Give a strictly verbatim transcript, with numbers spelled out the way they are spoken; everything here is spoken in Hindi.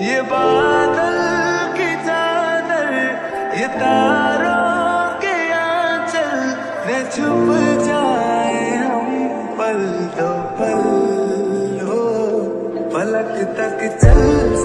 ये बादल की चादर, ये तारों के आंचल में छुप जाए हम पल दो पल हो, पलक तक चल